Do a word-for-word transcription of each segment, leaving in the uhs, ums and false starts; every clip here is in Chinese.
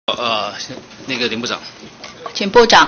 呃，那个林部长， 请部长。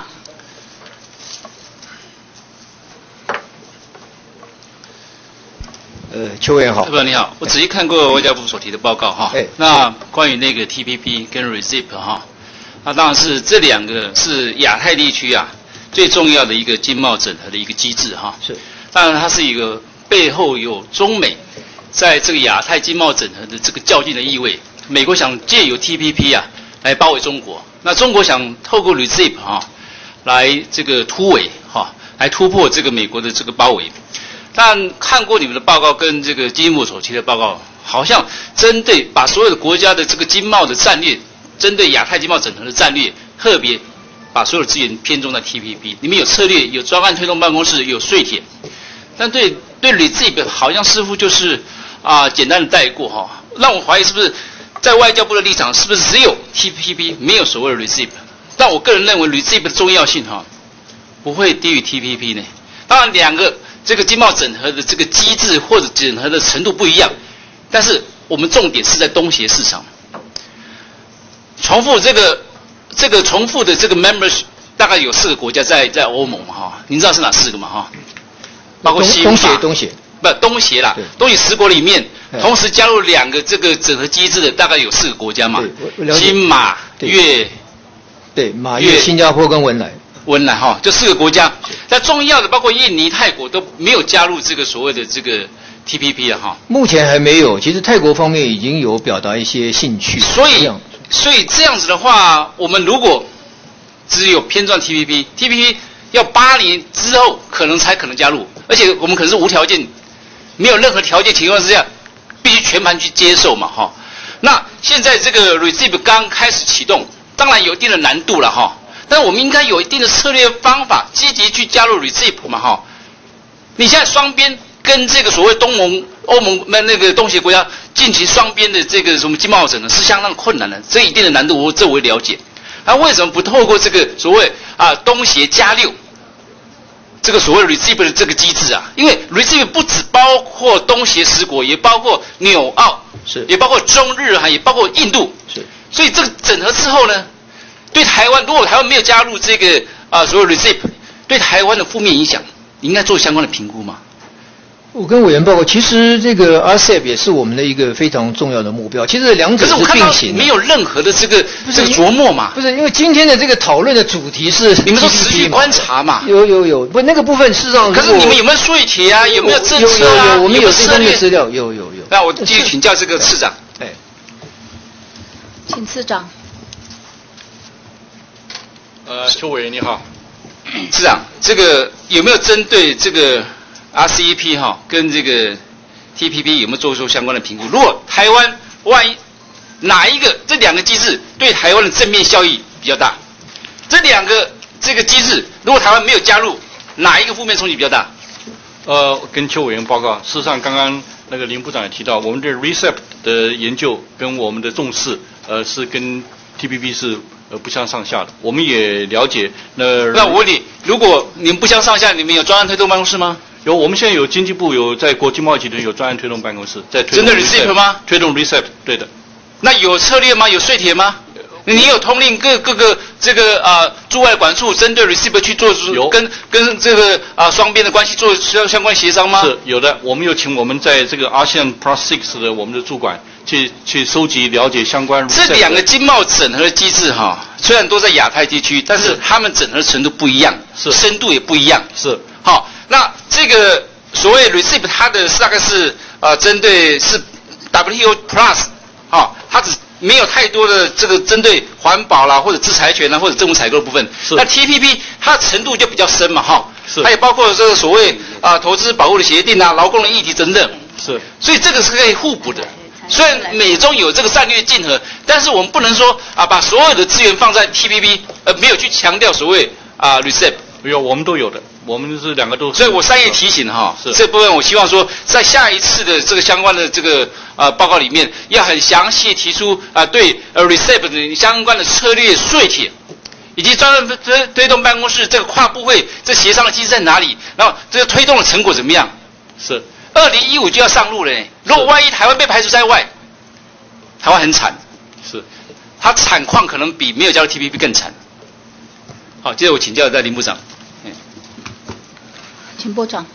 呃，邱委员好。 部长你好，我仔细看过外交部所提的报告哈。 哎。 那关于那个 T P P 跟 R C E P 哈，那当然是这两个是亚太地区啊最重要的一个经贸整合的一个机制哈。 是。 当然它是一个背后有中美在这个亚太经贸整合的这个较劲的意味。美国想借由 T P P 啊来包围中国，那中国想透过 R C E P 哈来这个突围哈，来突破这个美国的这个包围。但看过你们的报告跟这个经济部所提的报告，好像针对把所有的国家的这个经贸的战略，针对亚太经贸整合的战略，特别把所有的资源偏重在 T P P。你们有策略，有专案推动办公室，有税铁，但对对 R C E P 好像似乎就是啊、呃、简单的带过哈，让我怀疑是不是在外交部的立场是不是只有 T P P 没有所谓的 R C E P？ 但我个人认为 R C E P 的重要性哈不会低于 T P P 呢。当然两个。这个经贸整合的这个机制或者整合的程度不一样，但是我们重点是在东协市场。重复这个这个重复的这个 members 大概有四个国家在在欧盟嘛哈，您知道是哪四个吗哈？包括新东协东协不东协啦，东协十国里面同时加入两个这个整合机制的大概有四个国家嘛，新马越对马越新加坡跟文莱。 文莱哈，这四个国家，那重要的包括印尼、泰国都没有加入这个所谓的这个 T P P 了哈。 目前还没有，其实泰国方面已经有表达一些兴趣。 所以，所以这样子的话，我们如果只有偏重 T P P，T P P 要八年之后可能才可能加入，而且我们可能是无条件，没有任何条件情况之下，必须全盘去接受嘛哈。那现在这个 R C E P 刚开始启动，当然有一定的难度了哈。但是我们应该有一定的策略方法，积极去加入 R C E P 嘛哈。你现在双边跟这个所谓东盟、欧盟那那个东协国家进行双边的这个什么经贸整合是相当困难的，这一定的难度我这我了解。那为什么不透过这个所谓啊东协加六这个所谓 R C E P 的这个机制啊？因为 R C E P 不只包括东协十国，也包括纽澳， 是， 也包括中日韩，也包括印度， 是。 所以这个整合之后呢？对台湾，如果台湾没有加入这个啊所谓 R C E P， 对台湾的负面影响，你应该做相关的评估吗？ 我跟委员报告，其实这个 R C E P 也是我们的一个非常重要的目标。其实两者是并行的， 没有任何的这个这个琢磨嘛。 不是，因为今天的这个讨论的主题是你们说持续观察嘛？ 有有有，不那个部分事实上， 可是你们有没有税帖啊？有没有政策啊？ 有有有，我们有这方面资料，有有有。 那我继续请教这个次长。 哎， 请次长。 呃，邱委员你好， 市长，这个有没有针对这个 R C E P 哈跟这个 T P P 有没有做出相关的评估？如果台湾万一哪一个这两个机制对台湾的正面效益比较大，这两个这个机制如果台湾没有加入，哪一个负面冲击比较大？ 呃，跟邱委员报告，事实上刚刚那个林部长也提到，我们的 R C E P 的研究跟我们的重视，呃，是跟 T P P 是。呃，不相上下的，我们也了解。那那我问你，如果你们不相上下，你们有专案推动办公室吗？ 有，我们现在有经济部有在国际贸易集团有专案推动办公室，在推动真的 R C E P 吗？ 推动 R C E P， 对的。 那有策略吗？有税帖吗？你有通令各各个这个啊、呃、驻外管处针对 R C E P 去做有跟跟这个啊、呃、双边的关系做相相关协商吗？ 是有的，我们有请我们在这个 A S E A N Plus Six 的我们的驻管。去去收集了解相关。 这两个经贸整合的机制哈，虽然都在亚太地区，但是他们整合程度不一样， 是深度也不一样。 是好，那这个所谓 R C E P 它的大概是呃针对是 W T O Plus， 好，它只没有太多的这个针对环保啦或者制裁权啦或者政府采购的部分。那 T P P 它的程度就比较深嘛哈， 是它也包括这个所谓啊、呃、投资保护的协定啊、劳工的议题等等。 是， 所以这个是可以互补的。虽然美中有这个战略竞合，但是我们不能说啊，把所有的资源放在 T P P， 呃，没有去强调所谓啊 R C E P。 有，我们都有的，我们是两个都。 所以我善意提醒哈，这部分我希望说，在下一次的这个相关的这个啊报告里面，要很详细提出啊对呃 R C E P 的相关的策略税帖，以及专案推推动办公室这个跨部会这协商的机制在哪里，然后这个推动的成果怎么样？ 是。 二零一五就要上路了，如果万一台湾被排除在外，台湾很惨。 是， 它惨况可能比没有加入 T P P 更惨。好，接着我请教在林部长。嗯、 请部长。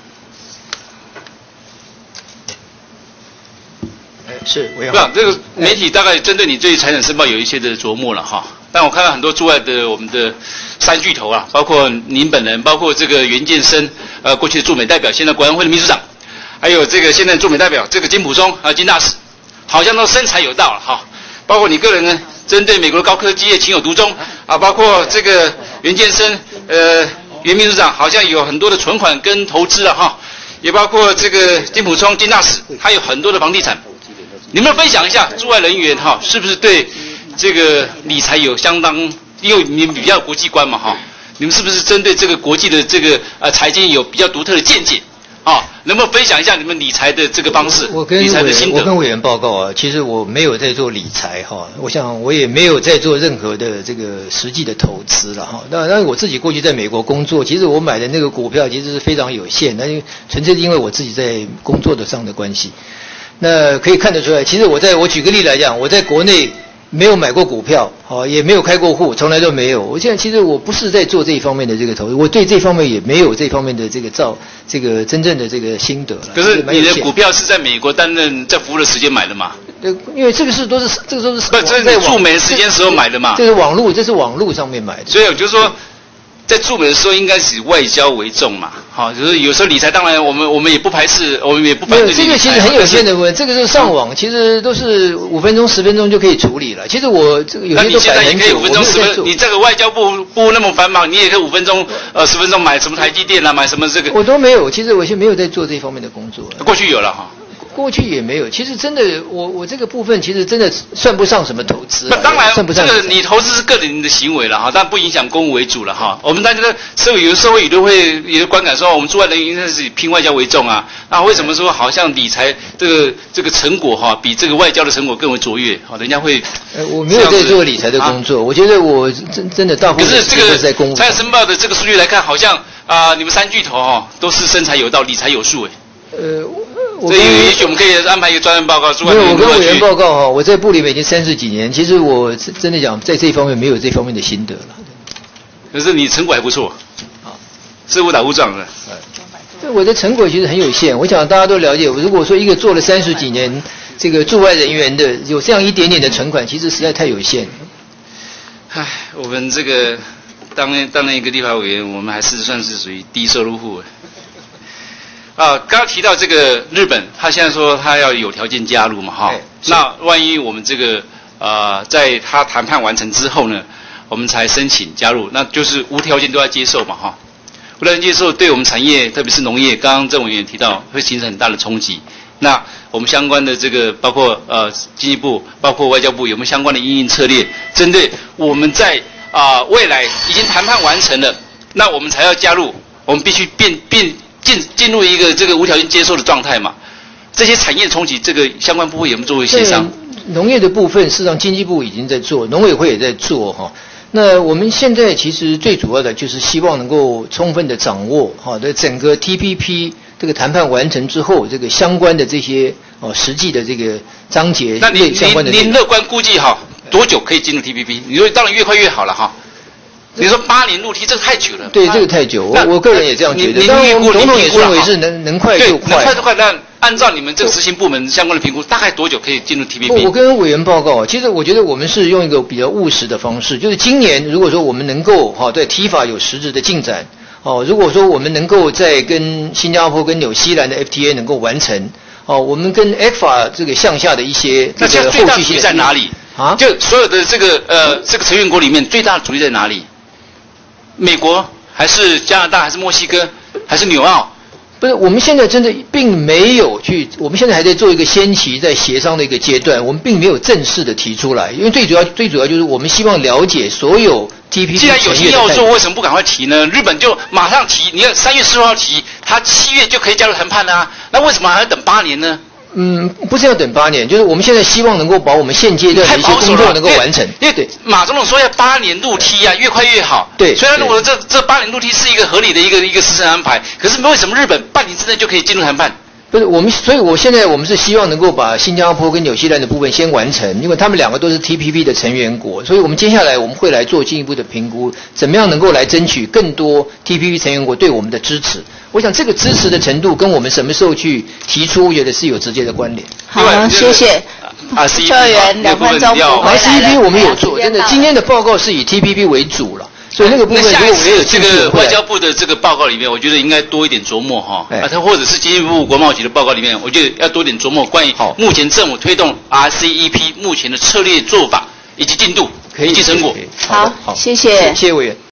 是，我不，这个媒体大概针对你对财产申报有一些的琢磨了哈。但我看到很多驻外的我们的三巨头啊，包括您本人，包括这个袁健生，呃，过去的驻美代表，现在国安会的秘书长，还有这个现在驻美代表这个金溥聪啊，金大使，好像都身材有道了哈。包括你个人呢，针对美国的高科技业情有独钟啊，包括这个袁健生，呃，袁秘书长好像有很多的存款跟投资啊哈，也包括这个金溥聪金大使，还有很多的房地产。你们分享一下驻外人员哈，是不是对这个理财有相当，因为你们比较国际观嘛哈，你们是不是针对这个国际的这个呃财经有比较独特的见解啊？能不能分享一下你们理财的这个方式？ 我跟理财的心得。 我跟委员报告啊，其实我没有在做理财哈，我想我也没有在做任何的这个实际的投资了哈。那那我自己过去在美国工作，其实我买的那个股票其实是非常有限，那纯粹是因为我自己在工作的上的关系。那可以看得出来，其实我在我举个例来讲，我在国内没有买过股票，好，也没有开过户，从来都没有。我现在其实我不是在做这一方面的这个投资，我对这方面也没有这方面的这个造这个真正的这个心得了。 可是你的股票是在美国担任在服务的时间买的嘛？ 对，因为这个是都是这个都是不，这是在驻美时间时候买的嘛？ 这是网络，这是网络上面买的。 所以我就说，在驻美的时候应该是以外交为重嘛。好，就是有时候理财，当然我们我们也不排斥，我们也不反对理财。 这个其实很有限的问，这个是上网，其实都是五分钟、十分钟就可以处理了。其实我这个有些都摆很久， 五分钟、十分钟，你这个外交部部那么繁忙，你也可以五分钟、呃十分钟买什么台积电啦，买什么这个。 我都没有，其实我就没有在做这方面的工作。 过去有了哈。 过去也没有，其实真的，我我这个部分其实真的算不上什么投资。 那当然， 算不上这个你投资是个人的行为了哈，但不影响公务为主了哈。我们大家的社会有的社会舆论会有的观感说，我们驻外人员应该是以拼外交为重啊。那为什么说好像理财这个这个成果哈，比这个外交的成果更为卓越？好，人家会。 呃，我没有在做理财的工作，啊、我觉得我真真的大部分可是这个在公务。 财产申报的这个数据来看，好像啊、呃，你们三巨头哈都是身材有道、理财有术哎。呃。所以也许我们可以安排一个专案报告。没有，我跟委员报告哈，我在部里面已经三十几年，其实我真的讲，在这一方面没有这方面的心得了。 可是你成果还不错，啊，是误打误撞的。 对，我的成果其实很有限。我想大家都了解，如果说一个做了三十几年这个驻外人员的，有这样一点点的存款，其实实在太有限。 唉，我们这个当当那一个立法委员，我们还是算是属于低收入户。啊，刚刚提到这个日本，他现在说他要有条件加入嘛，哈。那万一我们这个呃，在他谈判完成之后呢，我们才申请加入，那就是无条件都要接受嘛，哈。无条件接受，对我们产业，特别是农业，刚刚郑委员提到，会形成很大的冲击。那我们相关的这个，包括呃经济部，包括外交部，有没有相关的因应策略，针对我们在啊、呃、未来已经谈判完成了，那我们才要加入，我们必须变变。进进入一个这个无条件接受的状态嘛，这些产业冲击，这个相关部会有没有作为协商？ 农业的部分，事实上经济部已经在做，农委会也在做哈。那我们现在其实最主要的就是希望能够充分的掌握哈，在整个 T P P 这个谈判完成之后，这个相关的这些哦实际的这个章节那您相关的。 您您乐观估计哈，多久可以进入 T P P？ 你说当然越快越好了哈。你说八年入梯，这个太久了。 对，这个太久，我我个人也这样觉得。当然，我们总统也认为是能能快就快。 能快就快。但按照你们这个执行部门相关的评估，大概多久可以进入 T P P？ 我跟委员报告，其实我觉得我们是用一个比较务实的方式，就是今年如果说我们能够哈在 T 法有实质的进展，哦，如果说我们能够在跟新加坡跟纽西兰的 F T A 能够完成，哦，我们跟 E C F A 这个项下的一些这个后续性在哪里啊？就所有的这个呃这个成员国里面最大的阻力在哪里？美国还是加拿大还是墨西哥还是纽澳？ 不是，我们现在真的并没有去，我们现在还在做一个先期在协商的一个阶段，我们并没有正式的提出来，因为最主要最主要就是我们希望了解所有 T P P。既然有心要做，为什么不赶快提呢？日本就马上提，你看三月十号提，他七月就可以加入谈判啊，那为什么还要等八年呢？ 嗯，不是要等八年，就是我们现在希望能够把我们现阶段的一些工作能够完成。 因为对马总统说要八年入梯啊，越快越好。 对， 虽然如果这这八年入梯是一个合理的一个一个时程安排，可是为什么日本半年之内就可以进入谈判？ 不是我们，所以我现在我们是希望能够把新加坡跟纽西兰的部分先完成，因为他们两个都是 T P P 的成员国，所以我们接下来我们会来做进一步的评估，怎么样能够来争取更多 T P P 成员国对我们的支持。我想这个支持的程度跟我们什么时候去提出，我觉得是有直接的关联。 好，谢谢。 啊， 邱委员两分钟补回来了。 C P P 我们有做，真的，今天的报告是以 T P P 为主了。所以那个部分， 那下一如果没有次这个外交部的这个报告里面，我觉得应该多一点琢磨哈。啊，它或者是经济部国贸局的报告里面，我觉得要多点琢磨关于目前政府推动 R C E P 目前的策略做法以及进度以及成果。 好， 谢谢。 谢谢委员。